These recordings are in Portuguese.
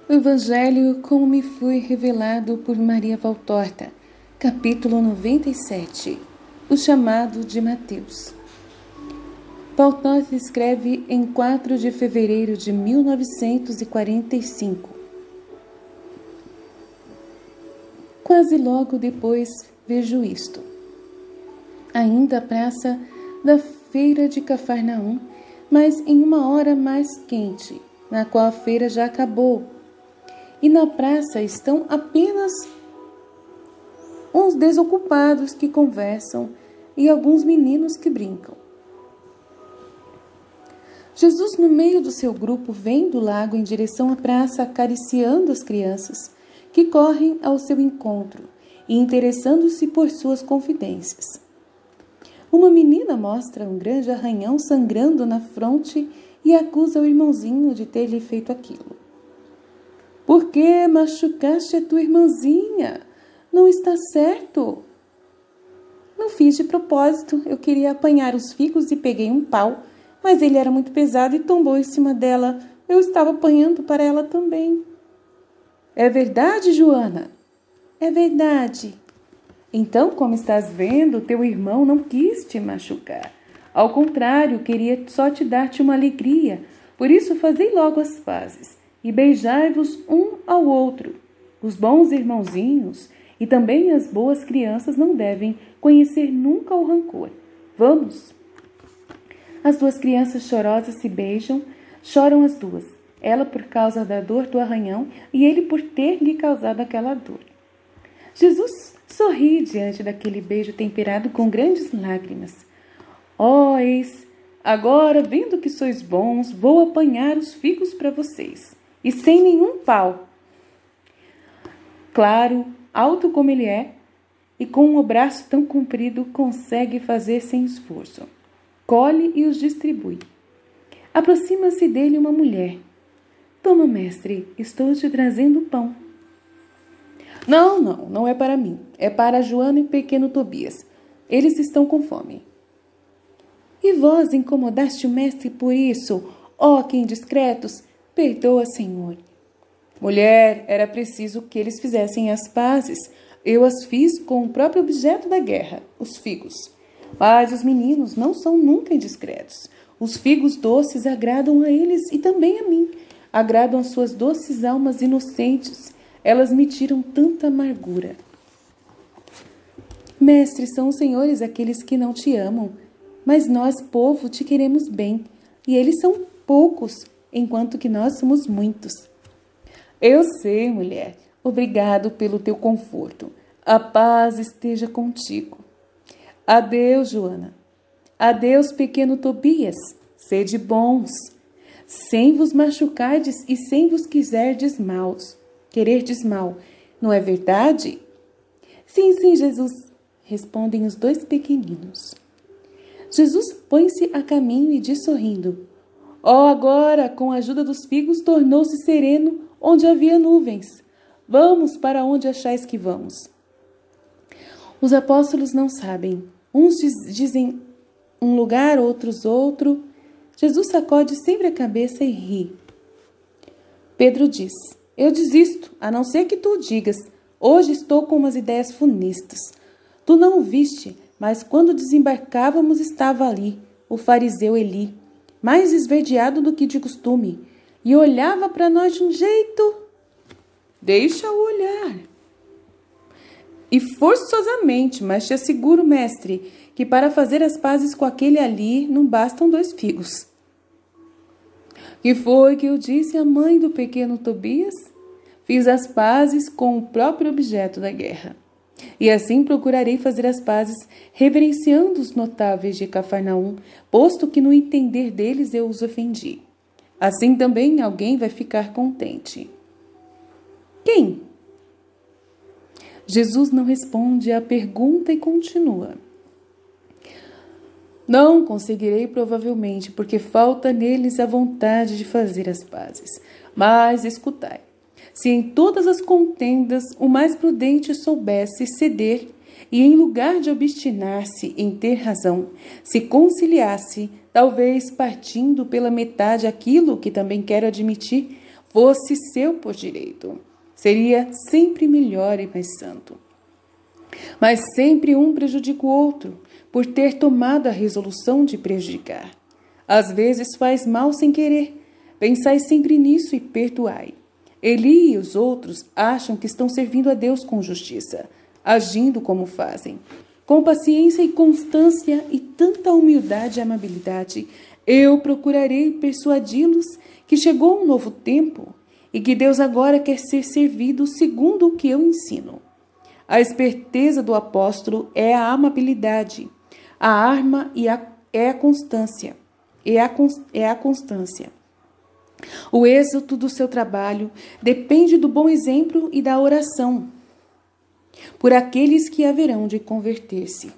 O Evangelho como me foi revelado por Maria Valtorta, capítulo 97, o chamado de Mateus. Valtorta escreve em 4 de fevereiro de 1945. Quase logo depois vejo isto. Ainda a praça da feira de Cafarnaum, mas em uma hora mais quente, na qual a feira já acabou. E na praça estão apenas uns desocupados que conversam e alguns meninos que brincam. Jesus, no meio do seu grupo, vem do lago em direção à praça, acariciando as crianças que correm ao seu encontro e interessando-se por suas confidências. Uma menina mostra um grande arranhão sangrando na fronte e acusa o irmãozinho de ter lhe feito aquilo. Por que machucaste a tua irmãzinha? Não está certo. Não fiz de propósito. Eu queria apanhar os figos e peguei um pau, mas ele era muito pesado e tombou em cima dela. Eu estava apanhando para ela também. É verdade, Joana? É verdade. Então, como estás vendo, teu irmão não quis te machucar. Ao contrário, queria só te dar-te uma alegria. Por isso, fazei logo as pazes. E beijai-vos um ao outro. Os bons irmãozinhos e também as boas crianças não devem conhecer nunca o rancor. Vamos! As duas crianças chorosas se beijam, choram as duas. Ela por causa da dor do arranhão e ele por ter lhe causado aquela dor. Jesus sorri diante daquele beijo temperado com grandes lágrimas. Ó, eis, agora, vendo que sois bons, vou apanhar os figos para vocês. E sem nenhum pau. Claro, alto como ele é, e com o braço tão comprido, consegue fazer sem esforço. Colhe e os distribui. Aproxima-se dele uma mulher. Toma, mestre, estou te trazendo pão. Não é para mim. É para Joana e pequeno Tobias. Eles estão com fome. E vós incomodaste o mestre por isso, ó que indiscretos? Perdoa, Senhor. Mulher, era preciso que eles fizessem as pazes. Eu as fiz com o próprio objeto da guerra, os figos. Mas os meninos não são nunca indiscretos. Os figos doces agradam a eles e também a mim. Agradam as suas doces almas inocentes. Elas me tiram tanta amargura. Mestre, são os senhores aqueles que não te amam. Mas nós, povo, te queremos bem. E eles são poucos, enquanto que nós somos muitos. Eu sei, mulher. Obrigado pelo teu conforto. A paz esteja contigo. Adeus, Joana. Adeus, pequeno Tobias. Sede bons. Sem vos machucardes e sem vos quererdes mal. Não é verdade? Sim, Jesus, respondem os dois pequeninos. Jesus põe-se a caminho e diz sorrindo: agora, com a ajuda dos figos, tornou-se sereno onde havia nuvens. Vamos para onde achais que vamos. Os apóstolos não sabem. Uns dizem um lugar, outros outro. Jesus sacode sempre a cabeça e ri. Pedro diz: eu desisto, a não ser que tu o digas. Hoje estou com umas ideias funestas. Tu não o viste, mas quando desembarcávamos estava ali, o fariseu Eli, mais esverdeado do que de costume, e olhava para nós de um jeito. Deixa-o olhar. E forçosamente, mas te asseguro, mestre, que para fazer as pazes com aquele ali não bastam 2 figos. Que foi que eu disse à mãe do pequeno Tobias? Fiz as pazes com o próprio objeto da guerra. E assim procurarei fazer as pazes, reverenciando os notáveis de Cafarnaum, posto que no entender deles eu os ofendi. Assim também alguém vai ficar contente. Quem? Jesus não responde à pergunta e continua. Não conseguirei provavelmente, porque falta neles a vontade de fazer as pazes. Mas escutai. Se em todas as contendas o mais prudente soubesse ceder e, em lugar de obstinar-se em ter razão, se conciliasse, talvez partindo pela metade aquilo que também quero admitir, fosse seu por direito. Seria sempre melhor e mais santo. Mas sempre um prejudica o outro, por ter tomado a resolução de prejudicar. Às vezes faz mal sem querer. Pensai sempre nisso e perdoai. Eli e os outros acham que estão servindo a Deus com justiça, agindo como fazem. Com paciência e constância e tanta humildade e amabilidade, eu procurarei persuadi-los que chegou um novo tempo e que Deus agora quer ser servido segundo o que eu ensino. A esperteza do apóstolo é a amabilidade, a arma é a constância. É a constância. O êxito do seu trabalho depende do bom exemplo e da oração por aqueles que haverão de converter-se.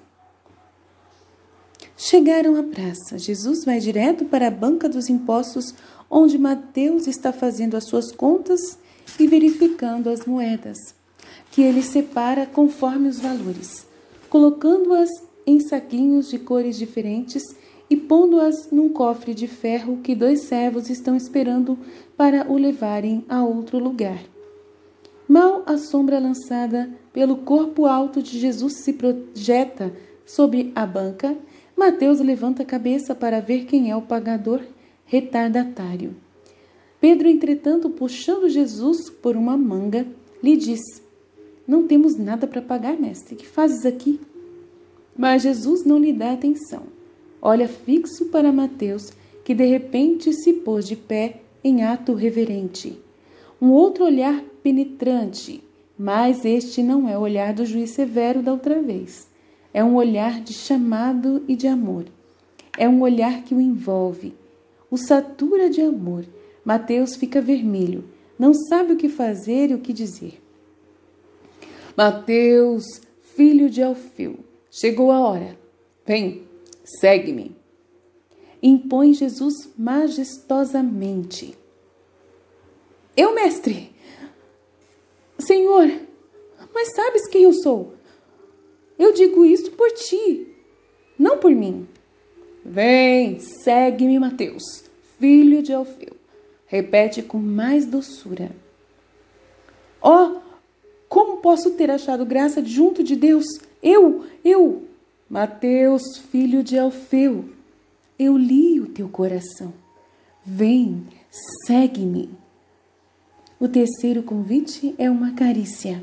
Chegaram à praça. Jesus vai direto para a banca dos impostos, onde Mateus está fazendo as suas contas e verificando as moedas, que ele separa conforme os valores, colocando-as em saquinhos de cores diferentes e pondo-as num cofre de ferro que 2 servos estão esperando para o levarem a outro lugar. Mal a sombra lançada pelo corpo alto de Jesus se projeta sobre a banca, Mateus levanta a cabeça para ver quem é o pagador retardatário. Pedro, entretanto, puxando Jesus por uma manga, lhe diz: "Não temos nada para pagar, mestre. Que fazes aqui?" Mas Jesus não lhe dá atenção. Olha fixo para Mateus, que de repente se pôs de pé em ato reverente. Um outro olhar penetrante, mas este não é o olhar do juiz severo da outra vez. É um olhar de chamado e de amor. É um olhar que o envolve, o satura de amor. Mateus fica vermelho, não sabe o que fazer e o que dizer. Mateus, filho de Alfeu, chegou a hora. Vem, segue-me. Impõe Jesus majestosamente. Eu, mestre? Senhor, mas sabes quem eu sou? Eu digo isto por ti, não por mim. Vem, segue-me, Mateus, filho de Alfeu. Repete com mais doçura. Como posso ter achado graça junto de Deus? Eu, Mateus, filho de Alfeu, eu li o teu coração. Vem, segue-me. O terceiro convite é uma carícia.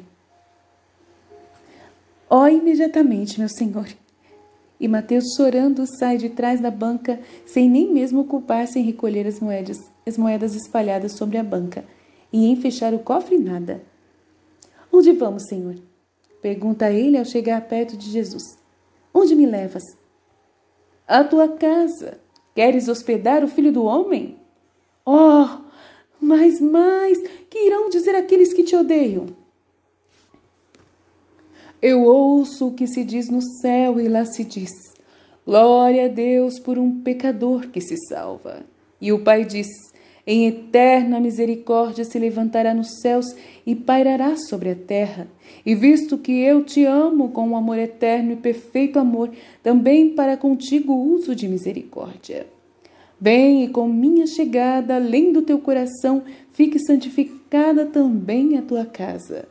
Imediatamente, meu senhor. E Mateus, chorando, sai de trás da banca, sem nem mesmo ocupar-se em recolher as moedas espalhadas sobre a banca, e em fechar o cofre nada. Onde vamos, senhor? Pergunta ele ao chegar perto de Jesus. Onde me levas? À tua casa. Queres hospedar o Filho do Homem? Mas, que irão dizer aqueles que te odeiam? Eu ouço o que se diz no céu e lá se diz: glória a Deus por um pecador que se salva. E o Pai diz: em eterna misericórdia se levantará nos céus e pairará sobre a terra. E visto que eu te amo com um amor eterno e perfeito amor, também para contigo uso de misericórdia. Vem e com minha chegada, além do teu coração, fique santificada também a tua casa.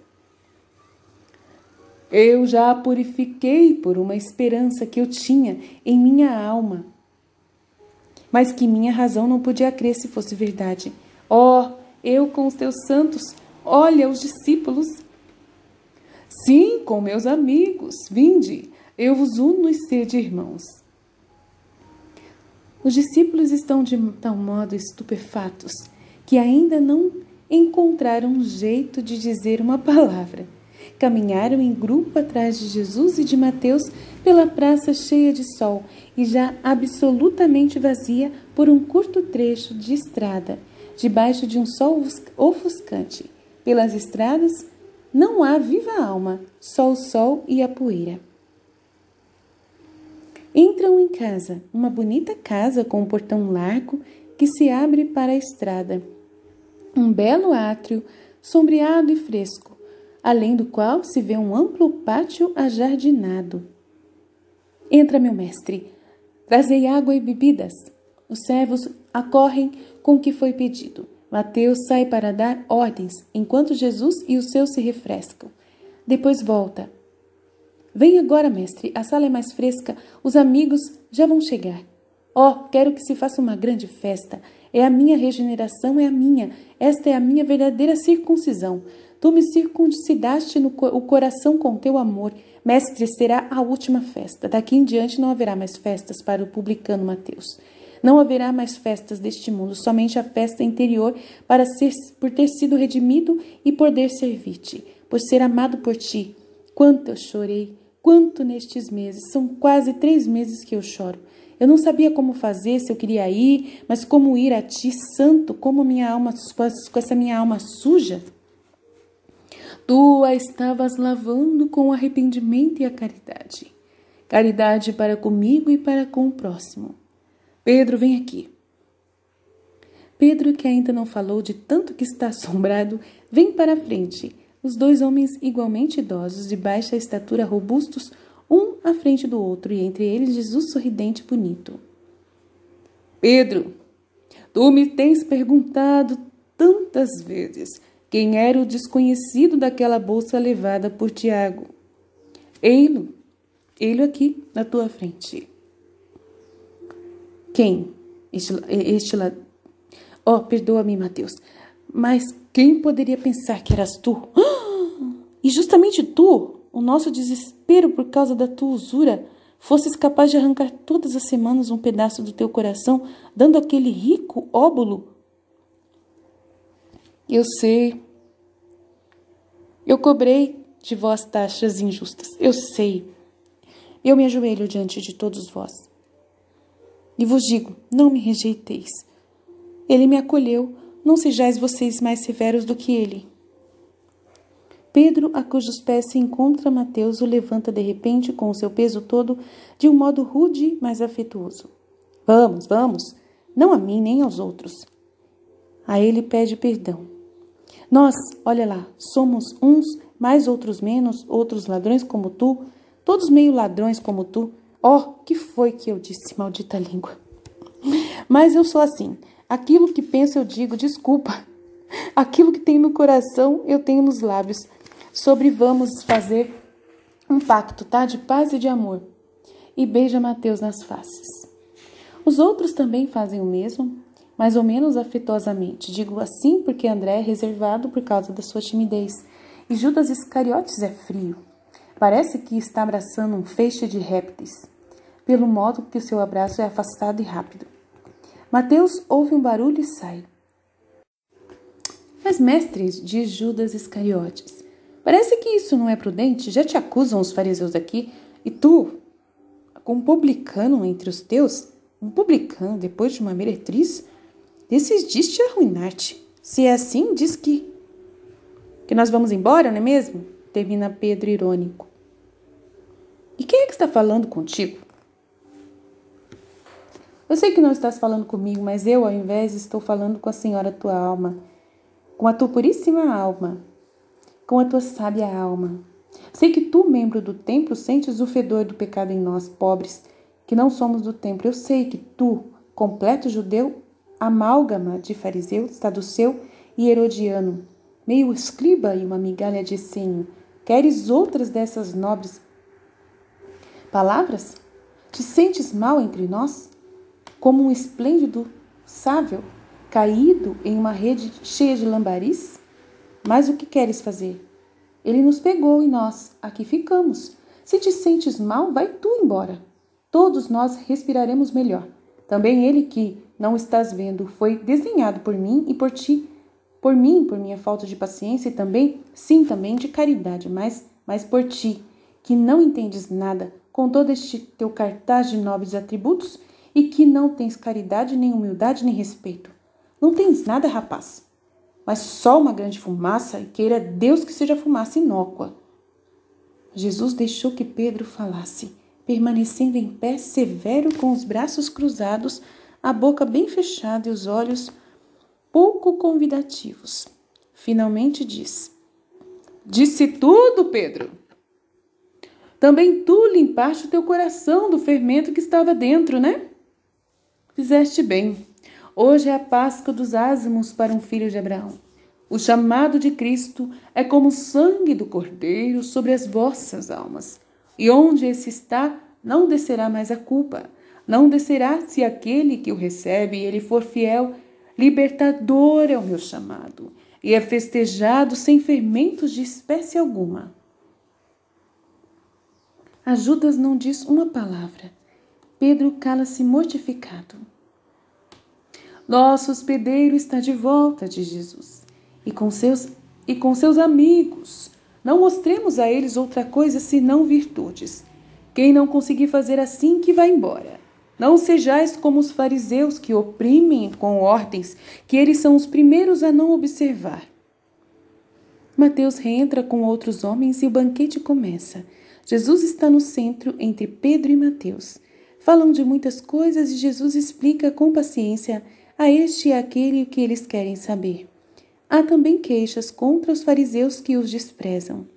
Eu já a purifiquei por uma esperança que eu tinha em minha alma, mas que minha razão não podia crer se fosse verdade. Eu com os teus santos, olha os discípulos. Sim, com meus amigos, vinde, eu vos uno e sede irmãos. Os discípulos estão de tal modo estupefatos que ainda não encontraram um jeito de dizer uma palavra. Caminharam em grupo atrás de Jesus e de Mateus pela praça cheia de sol e já absolutamente vazia por um curto trecho de estrada, debaixo de um sol ofuscante. Pelas estradas não há viva alma, só o sol e a poeira. Entram em casa, uma bonita casa com um portão largo que se abre para a estrada. Um belo átrio, sombreado e fresco, além do qual se vê um amplo pátio ajardinado. Entra, meu mestre, trazei água e bebidas. Os servos acorrem com o que foi pedido, Mateus sai para dar ordens, enquanto Jesus e os seus se refrescam. Depois volta. Vem agora, mestre, a sala é mais fresca, os amigos já vão chegar. Quero que se faça uma grande festa. É a minha regeneração, é a minha. Esta é a minha verdadeira circuncisão. Tu me circuncidaste o coração com teu amor. Mestre, será a última festa. Daqui em diante não haverá mais festas para o publicano Mateus. Não haverá mais festas deste mundo, somente a festa interior por ter sido redimido e poder servir-te, por ser amado por ti. Quanto eu chorei, quanto nestes meses, são quase 3 meses que eu choro. Eu não sabia como fazer, se eu queria ir, mas como ir a ti, santo, como minha alma, com essa minha alma suja? Tu a estavas lavando com o arrependimento e a caridade. Caridade para comigo e para com o próximo. Pedro, vem aqui. Pedro, que ainda não falou de tanto que está assombrado, vem para a frente. Os 2 homens igualmente idosos, de baixa estatura, robustos, um à frente do outro, e entre eles Jesus sorridente e bonito. Pedro, tu me tens perguntado tantas vezes quem era o desconhecido daquela bolsa levada por Tiago. Ei-lo aqui na tua frente. Quem? Perdoa-me, Mateus, mas quem poderia pensar que eras tu? E justamente tu, o nosso desespero por causa da tua usura, fosses capaz de arrancar todas as semanas um pedaço do teu coração, dando aquele rico óbolo? Eu sei. Eu cobrei de vós taxas injustas. Eu sei. Eu me ajoelho diante de todos vós. E vos digo, não me rejeiteis. Ele me acolheu, não sejais vocês mais severos do que ele. Pedro, a cujos pés se encontra Mateus, o levanta de repente com o seu peso todo, de um modo rude, mas afetuoso. Vamos, vamos, não a mim nem aos outros. A ele pede perdão. Nós, olha lá, somos uns, mais outros menos, outros ladrões como tu, todos meio ladrões como tu. Que foi que eu disse, maldita língua? Mas eu sou assim, aquilo que penso eu digo, desculpa. Aquilo que tenho no coração, eu tenho nos lábios. Vamos fazer um pacto, tá? De paz e de amor. E beija Mateus nas faces. Os outros também fazem o mesmo, mais ou menos afetuosamente. Digo assim porque André é reservado por causa da sua timidez. E Judas Iscariotes é frio. Parece que está abraçando um feixe de répteis, pelo modo que o seu abraço é afastado e rápido. Mateus ouve um barulho e sai. Mas, mestres, diz Judas Iscariotes, parece que isso não é prudente. Já te acusam os fariseus aqui, e tu, com um publicano entre os teus, um publicano depois de uma meretriz, decidiste arruinar-te. Se é assim, diz que nós vamos embora, não é mesmo? Termina Pedro irônico. E quem é que está falando contigo? Eu sei que não estás falando comigo, mas eu, ao invés, estou falando com a Senhora tua alma, com a tua puríssima alma, com a tua sábia alma. Sei que tu, membro do templo, sentes o fedor do pecado em nós, pobres, que não somos do templo. Eu sei que tu, completo judeu, amálgama de fariseu, saduceu e herodiano, meio escriba e uma migalha de essênio, queres outras dessas nobres palavras? Te sentes mal entre nós, como um esplêndido sável, caído em uma rede cheia de lambaris? Mas o que queres fazer? Ele nos pegou e nós aqui ficamos. Se te sentes mal, vai tu embora. Todos nós respiraremos melhor. Também ele que, não estás vendo, foi desenhado por mim e por ti. Por mim, por minha falta de paciência e também, sim, também de caridade, mas por ti, que não entendes nada, com todo este teu cartaz de nobres atributos e que não tens caridade, nem humildade, nem respeito. Não tens nada, rapaz, mas só uma grande fumaça, e queira Deus que seja fumaça inócua. Jesus deixou que Pedro falasse, permanecendo em pé, severo, com os braços cruzados, a boca bem fechada e os olhos pouco convidativos. Finalmente disse tudo, Pedro. Também tu limpaste o teu coração do fermento que estava dentro, né? Fizeste bem. Hoje é a Páscoa dos ázimos para um filho de Abraão. O chamado de Cristo é como o sangue do Cordeiro sobre as vossas almas. E onde esse está, não descerá mais a culpa. Não descerá se aquele que o recebe, ele for fiel. Libertador é o meu chamado, e é festejado sem fermentos de espécie alguma. A Judas não diz uma palavra. Pedro cala-se mortificado. Nosso hospedeiro está de volta, diz Jesus, e com seus amigos. Não mostremos a eles outra coisa senão virtudes. Quem não conseguir fazer assim, que vá embora. Não sejais como os fariseus que oprimem com ordens, que eles são os primeiros a não observar. Mateus reentra com outros homens e o banquete começa. Jesus está no centro entre Pedro e Mateus. Falam de muitas coisas e Jesus explica com paciência a este e àquele o que eles querem saber. Há também queixas contra os fariseus que os desprezam.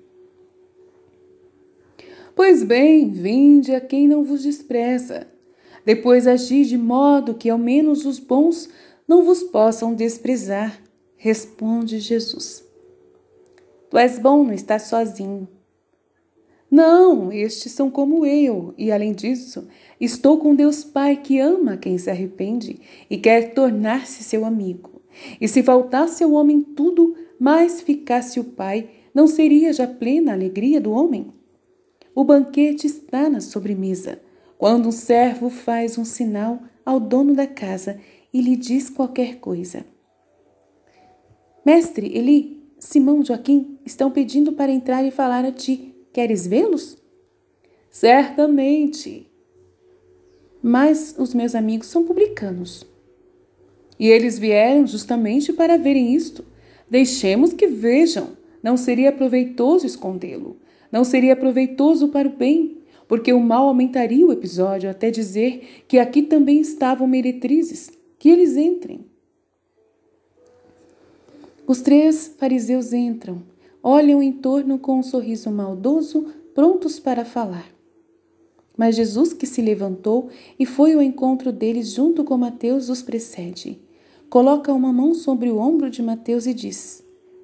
Pois bem, vinde a quem não vos despreza. Depois agi de modo que ao menos os bons não vos possam desprezar, responde Jesus. Tu és bom, não estás sozinho. Não, estes são como eu, e além disso, estou com Deus Pai que ama quem se arrepende e quer tornar-se seu amigo. E se faltasse ao homem tudo, mas ficasse o Pai, não seria já plena a alegria do homem? O banquete está na sobremesa. Quando um servo faz um sinal ao dono da casa e lhe diz qualquer coisa. Mestre, Eli, Simão, Joaquim estão pedindo para entrar e falar a ti. Queres vê-los? Certamente. Mas os meus amigos são publicanos. E eles vieram justamente para verem isto. Deixemos que vejam. Não seria proveitoso escondê-lo. Não seria proveitoso para o bem, porque o mal aumentaria o episódio até dizer que aqui também estavam meretrizes. Que eles entrem. Os 3 fariseus entram. Olham em torno com um sorriso maldoso, prontos para falar. Mas Jesus, que se levantou e foi ao encontro deles junto com Mateus, os precede. Coloca uma mão sobre o ombro de Mateus e diz: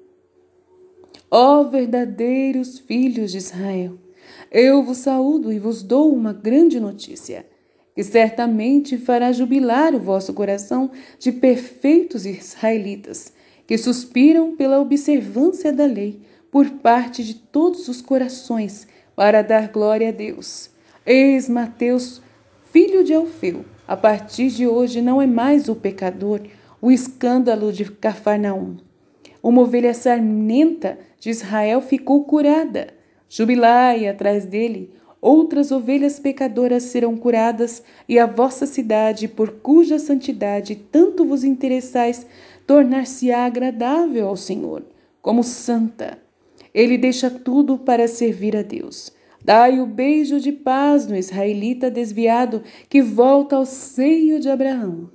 Ó verdadeiros filhos de Israel, eu vos saúdo e vos dou uma grande notícia, que certamente fará jubilar o vosso coração de perfeitos israelitas, que suspiram pela observância da lei por parte de todos os corações para dar glória a Deus. Eis Mateus, filho de Alfeu, a partir de hoje não é mais o pecador, o escândalo de Cafarnaum. Uma ovelha sarnenta de Israel ficou curada. Jubilai atrás dele. Outras ovelhas pecadoras serão curadas, e a vossa cidade, por cuja santidade tanto vos interessais, tornar-se-á agradável ao Senhor, como santa. Ele deixa tudo para servir a Deus. Dai o beijo de paz no israelita desviado que volta ao seio de Abraão.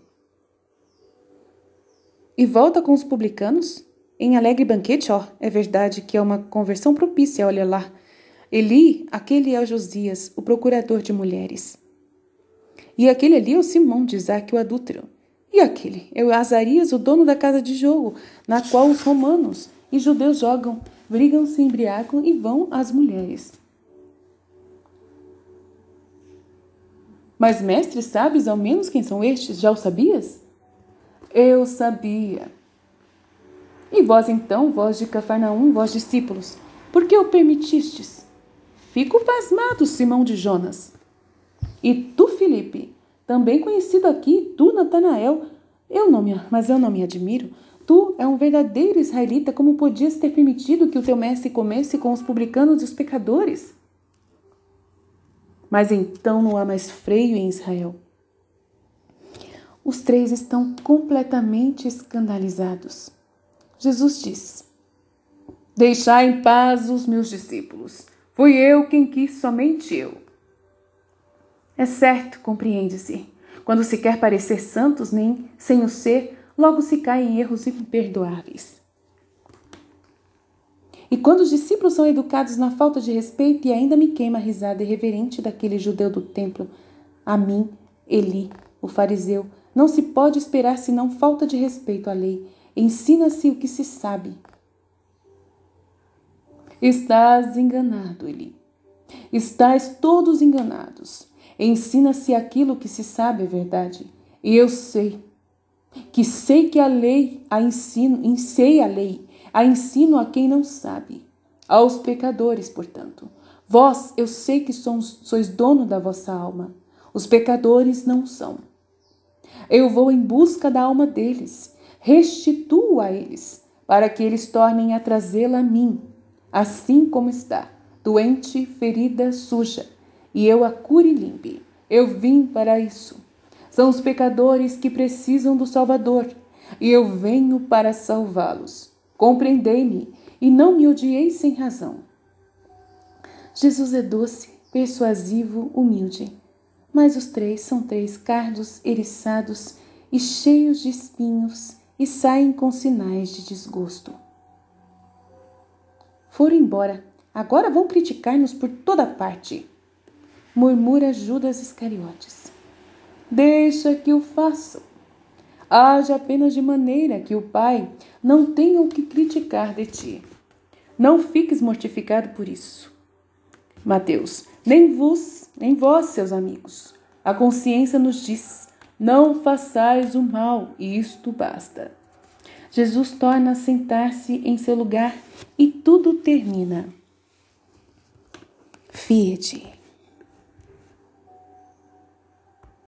E volta com os publicanos? Em alegre banquete, é verdade que é uma conversão propícia, olha lá. Eli, aquele é o Josias, o procurador de mulheres. E aquele ali é o Simão de Isaque, o adúltero. E aquele é o Azarias, o dono da casa de jogo, na qual os romanos e judeus jogam, brigam, se embriagam e vão às mulheres. Mas, mestre, sabes ao menos quem são estes? Já o sabias? Eu sabia. E vós então, vós de Cafarnaum, vós discípulos, por que o permitistes? Fico pasmado, Simão de Jonas. E tu, Filipe, também conhecido aqui, tu, Natanael, mas eu não me admiro. Tu é um verdadeiro israelita, como podias ter permitido que o teu mestre comesse com os publicanos e os pecadores? Mas então não há mais freio em Israel. Os 3 estão completamente escandalizados. Jesus diz: Deixai em paz os meus discípulos. Fui eu quem quis, somente eu. É certo, compreende-se. Quando se quer parecer santos, nem sem o ser, logo se cai em erros imperdoáveis. E quando os discípulos são educados na falta de respeito, e ainda me queima a risada irreverente daquele judeu do templo, a mim, Eli, o fariseu, Não se pode esperar senão falta de respeito à lei. Ensina-se o que se sabe. Estás enganado, Eli. Estais todos enganados. Ensina-se aquilo que se sabe, é verdade. E eu sei que a lei a ensino, sei a lei, a ensino a quem não sabe, aos pecadores, portanto. Vós, eu sei que sois dono da vossa alma. Os pecadores não são. Eu vou em busca da alma deles, restituo a eles, para que eles tornem a trazê-la a mim, assim como está, doente, ferida, suja, e eu a cure e limpe. Eu vim para isso. São os pecadores que precisam do Salvador, e eu venho para salvá-los. Compreendei-me e não me odieis sem razão. Jesus é doce, persuasivo, humilde, mas os três são três cardos eriçados e cheios de espinhos e saem com sinais de desgosto. Foram embora, agora vão criticar-nos por toda parte, murmura Judas Iscariotes. Deixa que o façam. Haja apenas de maneira que o Pai não tenha o que criticar de ti. Não fiques mortificado por isso. Mateus, nem vós, seus amigos. A consciência nos diz, não façais o mal, e isto basta. Jesus torna a sentar-se em seu lugar e tudo termina. Fiat.